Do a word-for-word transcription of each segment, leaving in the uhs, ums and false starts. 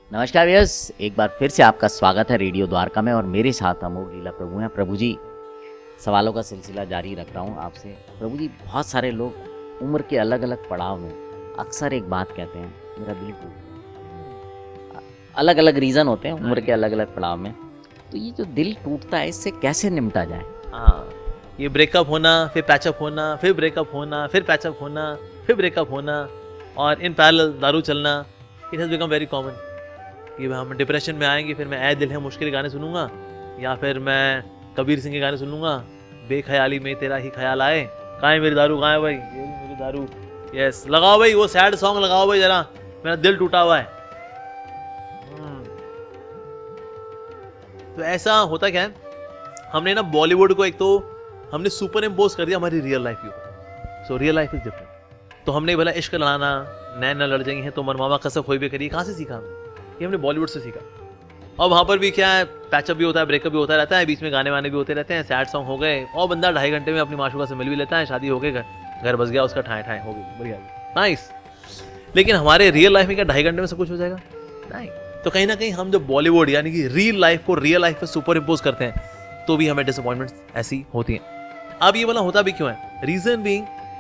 नमस्कार व्यूअर्स, एक बार फिर से आपका स्वागत है रेडियो द्वारका में। और मेरे साथ अमोघ लीला प्रभु हैं। प्रभु जी, सवालों का सिलसिला जारी रख रहा हूँ आपसे। प्रभु जी, बहुत सारे लोग उम्र के अलग अलग पड़ाव में अक्सर एक बात कहते हैं, मेरा दिल टूट गया। अलग अलग रीज़न होते हैं उम्र के अलग अलग पड़ाव में। तो ये जो दिल टूटता है, इससे कैसे निपटा जाए? हाँ, ये ब्रेकअप होना, फिर पैचअप होना, फिर ब्रेकअप होना, फिर पैचअप होना, फिर ब्रेकअप होना, और इन पैरेलल दारू चलना, it has become very common. कि हम डिप्रेशन में आएंगे, फिर मैं ऐ दिल है मुश्किल गाने सुनूंगा, या फिर मैं कबीर सिंह के गाने सुनूंगा, बेख्याली में तेरा ही ख्याल आए, कहाँ है मेरी दारू, कहाँ है भाई ये मेरी दारू। यस, लगाओ भाई वो सैड सॉन्ग लगाओ भाई, जरा मेरा दिल टूटा हुआ है। तो ऐसा होता क्या है, हमने ना बॉलीवुड को एक तो हमने सुपर इम्पोज कर दिया हमारी रियल लाइफ के ऊपर। So real life is different. तो हमने बोला इश्क लड़ाना, नैन न लड़ जाएंगे हैं तो मनमामा कसम खोई भी करिए, कहाँ से सीखा हमने? ये हमने बॉलीवुड से सीखा। और वहाँ पर भी क्या है, पैचअप भी होता है, ब्रेकअप भी होता रहता है, बीच में गाने वाने भी होते रहते हैं, सैड सॉन्ग हो गए, और बंदा ढाई घंटे में अपनी माशूका से मिल भी लेता है, शादी हो गई, घर घर बस गया उसका, ठाए ठाए हो गई, बढ़िया नाइस। लेकिन हमारे रियल लाइफ में क्या ढाई घंटे में सब कुछ हो जाएगा? नहीं। तो कहीं ना कहीं हम जब बॉलीवुड यानी कि रियल लाइफ को रियल लाइफ पे सुपर इम्पोज करते हैं, तो भी हमें डिसअपॉइंटमेंट ऐसी होती हैं। अब ये वाला होता भी क्यों है? रीजन बीइंग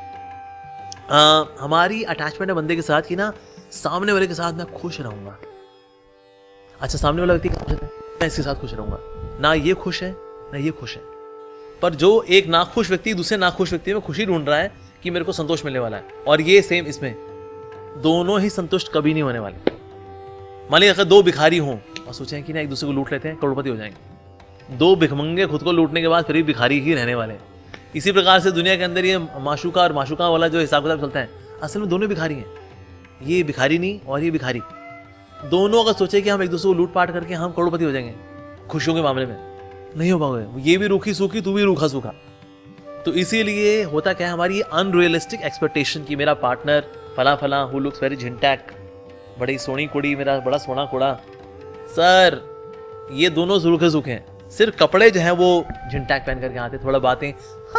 हमारी अटैचमेंट है बंदे के साथ कि ना सामने वाले के साथ मैं खुश रहूंगा। अच्छा, सामने वाला व्यक्ति खुश है, मैं इसके साथ खुश रहूंगा। ना ये खुश है ना ये खुश है, पर जो एक नाखुश व्यक्ति दूसरे नाखुश व्यक्ति में खुशी ढूंढ रहा है कि मेरे को संतोष मिलने वाला है, और ये सेम इसमें, दोनों ही संतुष्ट कभी नहीं होने वाले। मान लीजिए अगर दो भिखारी हों और सोचें कि ना एक दूसरे को लूट लेते हैं, करोड़पति हो जाएंगे। दो भिखमंगे खुद को लूटने के बाद फिर भी भिखारी ही रहने वाले हैं। इसी प्रकार से दुनिया के अंदर ये माशूका और माशूका वाला जो हिसाब किताब चलता है, असल में दोनों भिखारी हैं। ये भिखारी नहीं और ये भिखारी, दोनों अगर सोचे कि हम एक दूसरे को लूट पाट करके हम करोड़पति हो जाएंगे, खुशियों के मामले में नहीं हो पाओगे। ये भी रूखी सूखी, तू भी रूखा सूखा। तो इसीलिए होता क्या है, हमारी अनरियलिस्टिक एक्सपेक्टेशन की मेरा पार्टनर फला फला हु लुक्स वेरी झिंटैक, बड़ी सोनी कुड़ी, मेरा बड़ा सोना कुड़ा। सर, ये दोनों रूखे सूखे हैं, सिर्फ कपड़े जो हैं वो झिंटैक पहन करके आते, थोड़ा बातें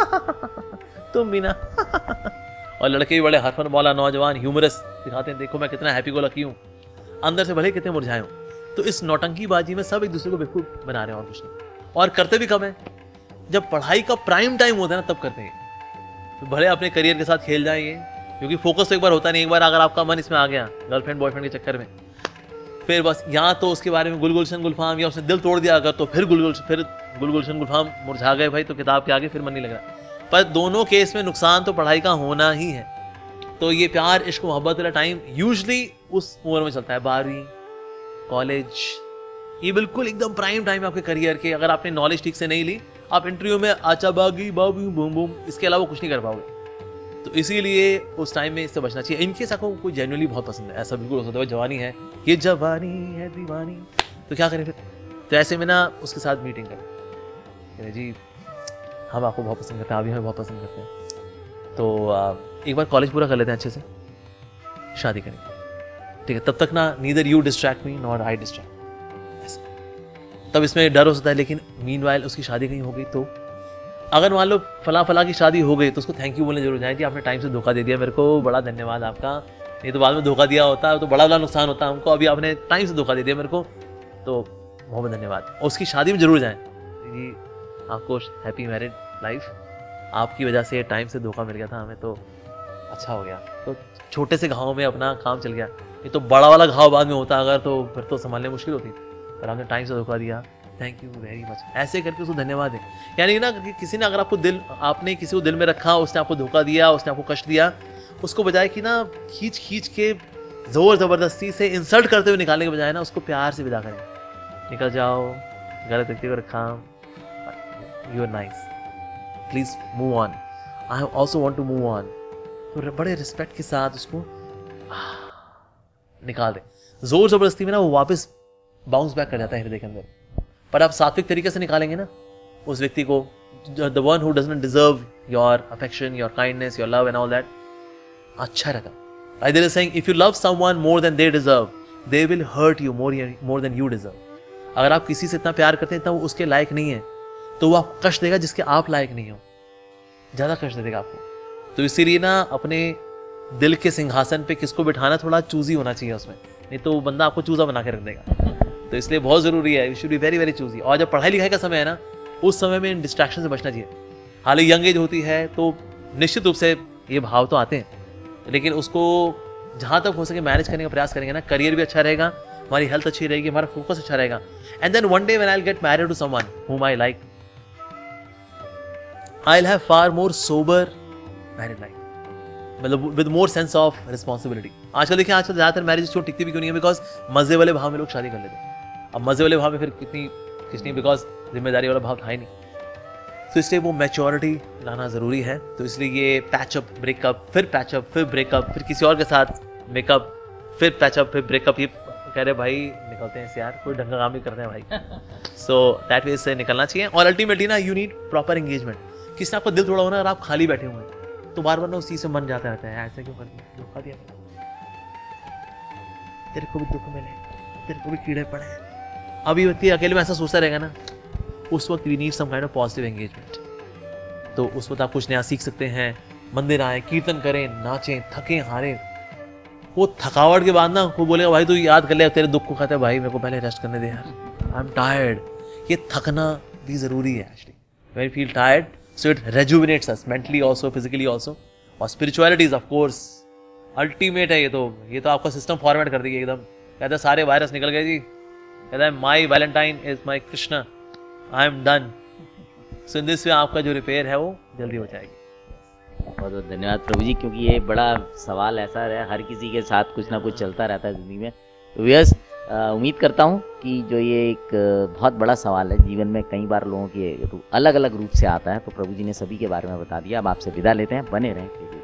तुम भी ना और लड़के भी बड़े हरफन मौला नौजवान ह्यूमरस दिखाते हैं, देखो मैं कितना हैप्पी गो लकी हूँ, अंदर से भले कितने मुरझाए हों। तो इस नौटंकी बाजी में सब एक दूसरे को बेवकूफ बना रहे हैं, और कुछ नहीं। और करते भी कब है? जब पढ़ाई का प्राइम टाइम होता है ना, तब करते हैं। तो भले अपने करियर के साथ खेल जाएंगे, क्योंकि फोकस तो एक बार होता नहीं। एक बार अगर आपका मन इसमें आ गया गर्लफ्रेंड बॉयफ्रेंड के चक्कर में, फिर बस यहाँ तो उसके बारे में गुलगुलशन गुलफाम, या उसने दिल तोड़ दिया अगर, तो फिर गुलगुल फिर गुलगुलशन गुलफाम मुरझा गए भाई, तो किताब के आगे फिर मन नहीं लग रहा। पर दोनों केस में नुकसान तो पढ़ाई का होना ही है। तो ये प्यार इश्क मोहब्बत वाला टाइम यूजली उस उम्र में चलता है, बारहवीं, कॉलेज। ये बिल्कुल एकदम प्राइम टाइम है आपके करियर के। अगर आपने नॉलेज ठीक से नहीं ली, आप इंटरव्यू में आचा बागी बाबू बूम बूम, इसके अलावा कुछ नहीं कर पाओगे। तो इसीलिए उस टाइम में इससे बचना चाहिए। इनकेस आपको कोई जेन्युइनली बहुत पसंद है, ऐसा बिल्कुल हो सकता है, जवानी है, ये जवानी है दीवानी, तो क्या करें फिर? तो ऐसे में ना उसके साथ मीटिंग करें, जी हम आपको बहुत पसंद करते हैं, आप भी हमें बहुत पसंद करते हैं, तो एक बार कॉलेज पूरा कर लेते हैं अच्छे से, शादी करेंगे, ठीक है? तब तक ना neither you distract me not I distract. तब इसमें डर हो सकता है, लेकिन मीनवाइल उसकी शादी कहीं हो गई तो, अगर मान लो फला फला की शादी हो गई, तो उसको थैंक यू बोलने जरूर जाए कि आपने टाइम से धोखा दे दिया मेरे को, बड़ा धन्यवाद आपका, नहीं तो बाद में धोखा दिया होता तो बड़ा बड़ा नुकसान होता हमको, अभी आपने टाइम से धोखा दे दिया मेरे को, तो बहुत बहुत धन्यवाद। और उसकी शादी में जरूर जाएं जी, आपको हैप्पी मैरिड लाइफ, आपकी वजह से टाइम से धोखा मिल गया था हमें, तो अच्छा हो गया। तो छोटे से घाव में अपना काम चल गया। ये तो बड़ा वाला घाव बाद में होता अगर, तो फिर तो संभालने मुश्किल होती, पर आपने टाइम से धोखा दिया, थैंक यू वेरी मच, ऐसे करके उसको धन्यवाद है। यानी ना कि किसी ने अगर आपको दिल आपने किसी को दिल में रखा, उसने आपको धोखा दिया, उसने आपको कष्ट दिया, उसको बजाय कि ना खींच खींच के जोर जबरदस्ती से इंसल्ट करते हुए निकालने के बजाय ना उसको प्यार से विदा करें, निकल जाओ, गलत व्यक्ति को रखा, you are nice, please move on, I also want to move on. तो बड़े रिस्पेक्ट के साथ उसको निकाल दे। जोर जबरदस्ती में ना वो वापस बाउंस बैक कर जाता है हृदय के अंदर। पर आप सात्विक तरीके से निकालेंगे ना उस व्यक्ति को, the one who doesn't deserve your affection, your kindness, your love and all that, अच्छा रहेगा। Like they are saying, if you love someone more than they deserve, they will hurt you more more than you deserve. अगर आप किसी से इतना प्यार करते हैं, इतना वो उसके लायक नहीं है, तो वो आपको कष्ट देगा जिसके आप लायक नहीं हो, ज्यादा कष्ट देगा आपको। तो इसीलिए ना अपने दिल के सिंहासन पे किसको बिठाना थोड़ा चूजी होना चाहिए उसमें, नहीं तो वो बंदा आपको चूजा बना के रख देगा। तो इसलिए बहुत ज़रूरी है, you should be very very choosy. और जब पढ़ाई लिखाई का समय है ना, उस समय में इन डिस्ट्रैक्शन से बचना चाहिए। हालांकि यंग एज होती है तो निश्चित रूप से ये भाव तो आते हैं, लेकिन उसको जहाँ तक हो सके मैनेज करने का प्रयास करेंगे ना, करियर भी अच्छा रहेगा, हमारी हेल्थ अच्छी रहेगी, हमारा फोकस अच्छा रहेगा। And then one day when I will get married to someone whom I like, I'll have far more sober married life, मतलब with more sense of responsibility. आजकल देखिए, आजकल ज़्यादातर मैरिज क्यों टिकती भी क्यों नहीं है? बिकॉज मजे वाले भाव में लोग शादी कर लेते हैं। अब मजे वाले भाव में फिर कितनी कितनी बिकॉज जिम्मेदारी वाला भाव था ही नहीं। तो इसलिए वो मैच्योरिटी लाना ज़रूरी है। तो इसलिए ये पैचअप ब्रेकअप, फिर पैचअप, फिर ब्रेकअप, फिर किसी और के साथ मेकअप, फिर पैचअप, फिर ब्रेकअप, ये कह रहे भाई निकलते हैं यार, कोई ढंग का काम नहीं करते हैं भाई। सो दैट वे से निकलना चाहिए। और अल्टीमेटली ना, यू नीड प्रॉपर एंगेजमेंट। किसी ने आपका दिल तोड़ा हो ना, अगर आप खाली बैठे हुए हैं तो बार बार ना उस चीज़ से मन जाता रहता है, ऐसे क्यों कर दिया, धोखा दिया, तेरे को भी दुख मिले, तेरे को भी कीड़े पड़े। अभी व्यक्ति अकेले में ऐसा सोचता रहेगा ना, उस वक्त we need some kind of positive engagement. तो उस वक्त आप कुछ नया सीख सकते हैं, मंदिर आए, कीर्तन करें, नाचें, थकें हारें। वो थकावट के बाद ना कोई बोलेगा भाई तू याद कर ले तेरे दुख को, कहते हैं भाई मेरे को पहले रेस्ट करने दे यार, आई एम टायर्ड। ये थकना भी ज़रूरी है actually. When we feel tired, so it rejuvenates us mentally also, physically also. और spirituality is of course ultimate है। ये तो ये तो आपका सिस्टम फॉर्मेट कर देगी एकदम। कहता है सारे वायरस निकल गए जी, कहता है my valentine is my Krishna, I am done. So in this way आपका जो रिपेयर है वो जल्दी हो जाएगी। बहुत बहुत धन्यवाद प्रभु जी, क्योंकि ये बड़ा सवाल ऐसा है, हर किसी के साथ कुछ ना कुछ चलता रहता है ज़िंदगी में। तो व्यस उम्मीद करता हूँ कि जो ये एक बहुत बड़ा सवाल है जीवन में, कई बार लोगों के अलग अलग रूप से आता है, तो प्रभु जी ने सभी के बारे में बता दिया। अब आपसे विदा लेते हैं, बने रहें।